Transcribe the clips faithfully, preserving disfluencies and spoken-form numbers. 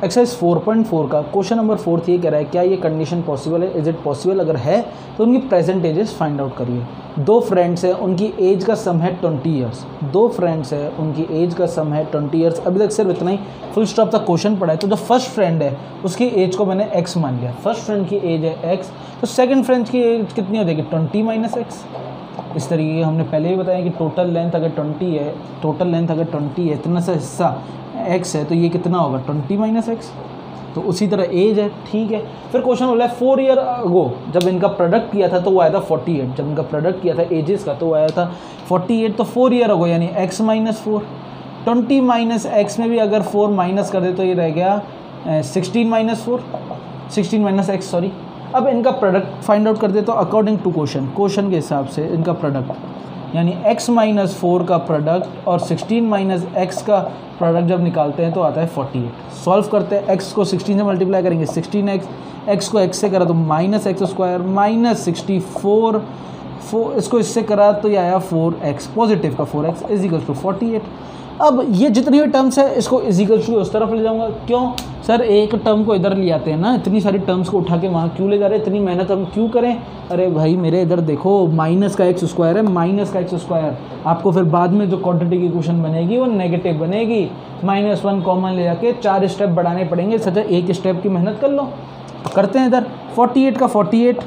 Exercise four point four का question number fourth ये कह रहा है क्या ये कंडीशन पॉसिबल है, इज इट पॉसिबल, अगर है तो उनकी प्रेजेंट एजेस फाइंड आउट करिए। दो फ्रेंड्स हैं, उनकी एज का सम है ट्वेंटी ईयर्स। दो फ्रेंड्स हैं, उनकी एज का सम है ट्वेंटी ईयर्स। अभी तक सिर्फ इतना ही फुल स्टॉप तक क्वेश्चन पढ़ा है। तो जो फर्स्ट फ्रेंड है उसकी एज को मैंने एक्स मान लिया, फर्स्ट फ्रेंड की एज है एक्स, तो सेकंड फ्रेंड की एज कितनी हो जाएगी, ट्वेंटी माइनस एक्स। इस तरीके के हमने पहले ही बताया कि टोटल लेंथ अगर ट्वेंटी है, टोटल लेंथ अगर ट्वेंटी है, इतना सा हिस्सा एक्स है, तो ये कितना होगा, ट्वेंटी माइनस एक्स। तो उसी तरह एज है, ठीक है। फिर क्वेश्चन बोला है फोर ईयर अगो जब इनका प्रोडक्ट किया था तो वो आया था फोर्टी एट, जब इनका प्रोडक्ट किया था एजेस का तो वो आया था फोर्टी एट। तो फोर ईयर अगो यानी x minus four, twenty minus x में भी अगर फोर माइनस कर दे तो ये रह गया sixteen minus four, sixteen minus x sorry. अब इनका प्रोडक्ट फाइंड आउट कर दे तो अकॉर्डिंग टू क्वेश्चन, क्वेश्चन के हिसाब से इनका प्रोडक्ट यानी x माइनस फोर का प्रोडक्ट और सिक्सटीन माइनस एक्स का प्रोडक्ट जब निकालते हैं तो आता है फोर्टी एट। सॉल्व करते हैं, x को सिक्सटीन से मल्टीप्लाई करेंगे सिक्सटीन एक्स, x को x से करा तो minus x square minus sixty four, four इसको इससे करा तो ये आया फोर एक्स, पॉजिटिव का four x is equal to forty eight. अब ये जितनी भी टर्म्स है इसको इज इक्वल टू उस तरफ ले जाऊंगा। क्यों सर, एक टर्म को इधर ले आते हैं ना, इतनी सारी टर्म्स को उठा के वहाँ क्यों ले जा रहे हैं, इतनी मेहनत हम क्यों करें। अरे भाई मेरे इधर देखो माइनस का एक्स स्क्वायर है, माइनस का एक्स स्क्वायर, आपको फिर बाद में जो क्वाड्रेटिक इक्वेशन बनेगी वो नेगेटिव बनेगी। माइनस वन कॉमन ले जाके चार स्टेप बढ़ाने पड़ेंगे, सचा एक स्टेप की मेहनत कर लो। करते हैं इधर फोर्टी एट का forty eight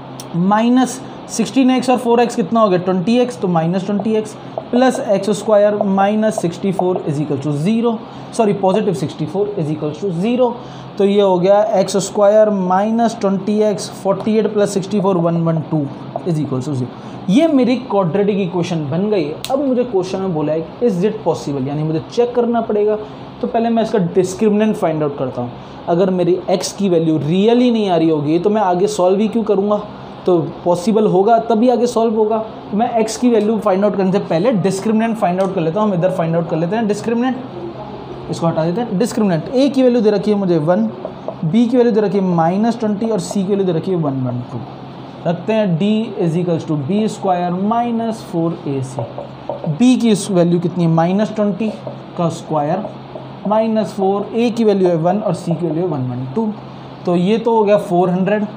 minus sixteen x और फोर एक्स कितना हो गया, ट्वेंटी एक्स, तो minus twenty x plus x square minus sixty four is equal to zero, sorry positive sixty four is equal to zero. तो ये हो गया x square minus twenty x forty eight plus sixty four one one two is equal to zero. ये मेरी quadratic equation बन गई है। अब मुझे क्वेश्चन में बोला है इज इट पॉसिबल, यानी मुझे चेक करना पड़ेगा। तो पहले मैं इसका डिस्क्रिमिनेंट फाइंड आउट करता हूँ। अगर मेरी एक्स की वैल्यू रियल ही नहीं आ रही होगी तो मैं आगे सॉल्व ही क्यों करूँगा, तो पॉसिबल होगा तभी आगे सॉल्व होगा। तो मैं x की वैल्यू फाइंड आउट करने से पहले डिस्क्रिमिनेंट फाइंड आउट कर लेता हूँ। हम इधर फाइंड आउट कर लेते हैं डिस्क्रिमिनेंट, इसको हटा देते हैं। डिस्क्रिमिनेंट a की वैल्यू दे रखी है मुझे वन, b की वैल्यू दे रखी है माइनस ट्वेंटी और c की वैल्यू दे रखी है वन वन टू। रखते हैं d is equals to B square minus four A C. b की वैल्यू कितनी है, माइनस ट्वेंटी का स्क्वायर माइनस फोर, a की वैल्यू है वन और c की वैल्यू है वन वन टू। तो ये तो हो गया फोर हंड्रेड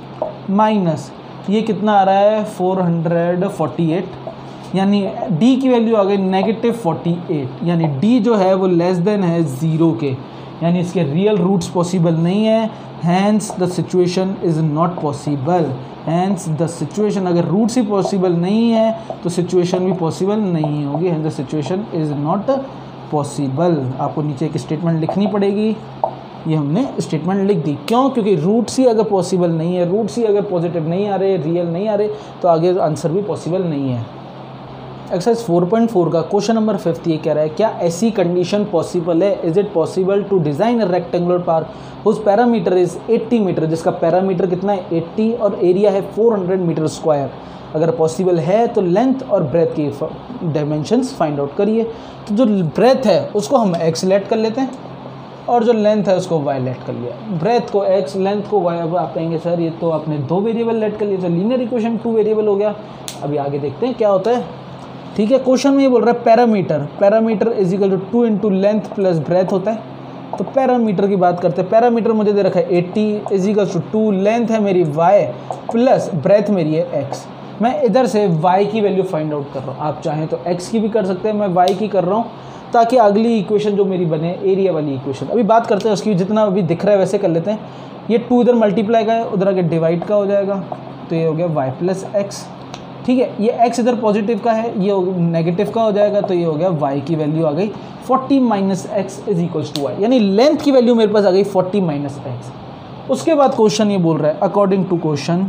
माइनस ये कितना आ रहा है फोर हंड्रेड फोर्टी एट, यानी d की वैल्यू आ गई नेगेटिव फोर्टी एट, यानी d जो है वो लेस देन है ज़ीरो के, यानी इसके रियल रूट्स पॉसिबल नहीं है। Hence the situation is not possible, hence the situation, अगर रूट्स ही पॉसिबल नहीं है तो सिचुएशन भी पॉसिबल नहीं होगी। Hence the situation is not possible. आपको नीचे एक स्टेटमेंट लिखनी पड़ेगी, ये हमने स्टेटमेंट लिख दी। क्यों, क्योंकि रूट्स ही अगर पॉसिबल नहीं है, रूट्स ही अगर पॉजिटिव नहीं आ रहे, रियल नहीं आ रहे, तो आगे आंसर भी पॉसिबल नहीं है। एक्सरसाइज फोर पॉइंट फोर का क्वेश्चन नंबर फिफ्थ ये कह रहा है क्या ऐसी कंडीशन पॉसिबल है, is it possible to design a rectangular park whose parameter is eighty metre, जिसका पैरामीटर कितना है एट्टी और एरिया है फोर हंड्रेड मीटर स्क्वायर। अगर पॉसिबल है तो लेंथ और ब्रेथ की डायमेंशंस फाइंड आउट करिए। तो जो ब्रेथ है उसको हम एक्स लेट कर लेते हैं और जो लेंथ है उसको वाई लेट कर लिया। ब्रेथ को एक्स, लेंथ को वाई। अब आप कहेंगे सर ये तो आपने दो वेरिएबल लेट कर लिए, तो लीनियर इक्वेशन टू वेरिएबल हो गया। अभी आगे देखते हैं क्या होता है। ठीक है, क्वेश्चन में ये बोल रहा है parameter, parameter is equal to two into length plus breadth होता है। तो पैरामीटर की बात करते हैं। पैरामीटर मुझे दे रखा है eighty is equal to two, length है मेरी वाई प्लस ब्रेथ मेरी है एक्स। मैं इधर से वाई की वैल्यू फाइंड आउट कर रहा हूँ, आप चाहें तो एक्स की भी कर सकते हैं, मैं वाई की कर रहा हूँ ताकि अगली इक्वेशन जो मेरी बने एरिया वाली इक्वेशन। अभी बात करते हैं उसकी, जितना अभी दिख रहा है वैसे कर लेते हैं। ये टू इधर मल्टीप्लाई का है, उधर आगे डिवाइड का हो जाएगा, तो ये हो गया वाई प्लस एक्स। ठीक है, ये एक्स इधर पॉजिटिव का है, ये नेगेटिव का हो जाएगा, तो ये हो गया वाई की वैल्यू आ गई forty minus x is equals to y, यानी लेंथ की वैल्यू मेरे पास आ गई फोर्टी माइनस एक्स। उसके बाद क्वेश्चन ये बोल रहा है अकॉर्डिंग टू क्वेश्चन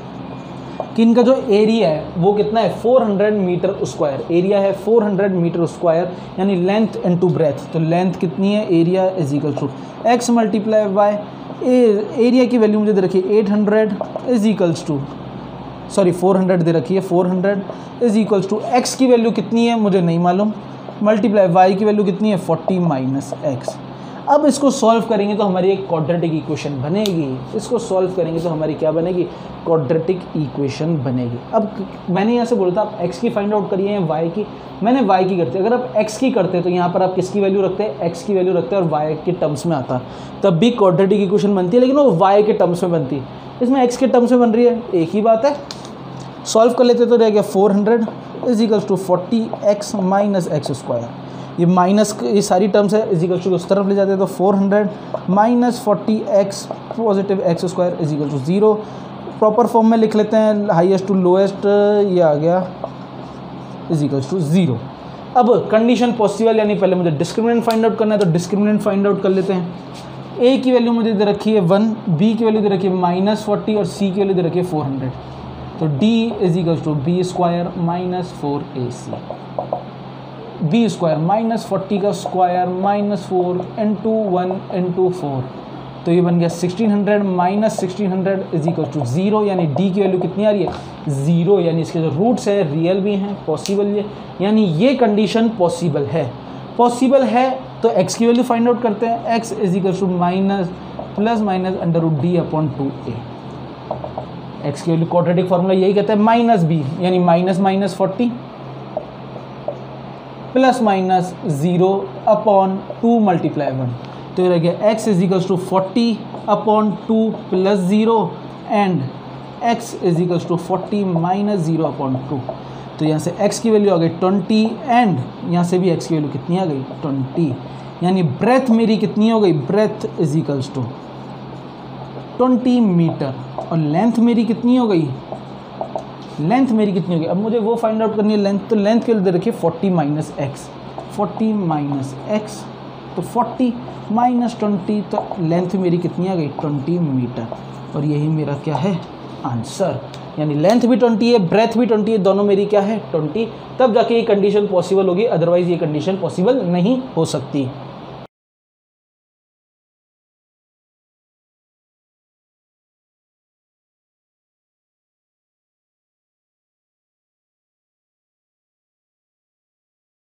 कि इनका जो एरिया है वो कितना है four hundred metre square. Area है फोर हंड्रेड मीटर स्क्वायर, यानी लेंथ इनटू ब्रेथ। तो लेंथ कितनी है, area is equal to x multiply y. Area की वैल्यू मुझे दे रखी है eight hundred is equals to, sorry four hundred दे रखी है, four hundred is equals to x की वैल्यू कितनी है मुझे नहीं मालूम, मल्टीप्लाई वाई की वैल्यू कितनी है फोर्टी माइनस एक्स। अब इसको सॉल्व करेंगे तो हमारी एक क्वाड्रेटिक इक्वेशन बनेगी, इसको सॉल्व करेंगे तो हमारी क्या बनेगी, क्वाड्रेटिक इक्वेशन बनेगी। अब मैंने यहाँ से बोला था आप x की फाइंड आउट करिए या y की, मैंने y की करते। अगर आप x की करते तो यहाँ पर आप किसकी वैल्यू रखते हैं, x की वैल्यू रखते हैं और y के टर्म्स में आता, तब भी क्वाड्रेटिक इक्वेशन बनती है, लेकिन वो y के टर्म्स में बनती है। इसमें x के टर्म्स में बन रही है, एक ही बात है, सॉल्व कर लेते तो रह गया four hundred is equals to forty x minus x square. ये माइनस ये सारी टर्म्स है, इज इक्वल्स टू उस तरफ ले जाते हैं तो four hundred minus forty x positive x square is equal to zero. Proper form में लिख लेते हैं, हाईएस्ट टू लोएस्ट, ये आ गया इज इक्वल्स टू ज़ीरो। अब कंडीशन पॉसिबल, यानी पहले मुझे डिस्क्रिमिनेंट फाइंड आउट करना है तो डिस्क्रिमिनेंट फाइंड आउट कर लेते हैं। ए की वैल्यू मुझे दे रखी है वन, बी की वैल्यू दे रखी है माइनस फोर्टी और सी की वैल्यू दे रखी है फोर हंड्रेड। तो d is equals to B square minus four A C, B square minus forty का square minus four into one into four, तो ये बन गया sixteen hundred minus sixteen hundred is equals to zero, यानी d की value कितनी आ रही है, ज़ीरो, यानी इसके जो रूट्स है रियल भी हैं, पॉसिबल ये, यानी ये कंडीशन पॉसिबल है। पॉसिबल है तो x की वैल्यू फाइंड आउट करते हैं, x is equals to minus plus minus under root D upon two A. X की वैल्यू क्वाड्रेटिक फार्मूला यही कहता है, माइनस बी यानी minus minus forty plus minus zero upon two multiply one, तो ये रह गया x is equals to forty upon two plus zero and x is equals to forty minus zero upon two. तो यहाँ से x की value आ गई ट्वेंटी एंड यहाँ से भी x की वैल्यू कितनी आ गई, ट्वेंटी, यानी ब्रेथ मेरी कितनी हो गई, breadth is equals to twenty metre और लेंथ मेरी कितनी हो गई, लेंथ मेरी कितनी हो गई। अब मुझे वो फाइंड आउट करनी है लेंथ, तो लेंथ के लिए दे रखिए forty minus x, forty minus x, तो फोर्टी माइनस ट्वेंटी, तो लेंथ मेरी कितनी आ गई, ट्वेंटी मीटर, और यही मेरा क्या है आंसर। यानी लेंथ भी ट्वेंटी है, ब्रेथ भी ट्वेंटी है, दोनों मेरी क्या है ट्वेंटी, तब जाके ये कंडीशन पॉसिबल होगी, अदरवाइज ये कंडीशन पॉसिबल नहीं हो सकती।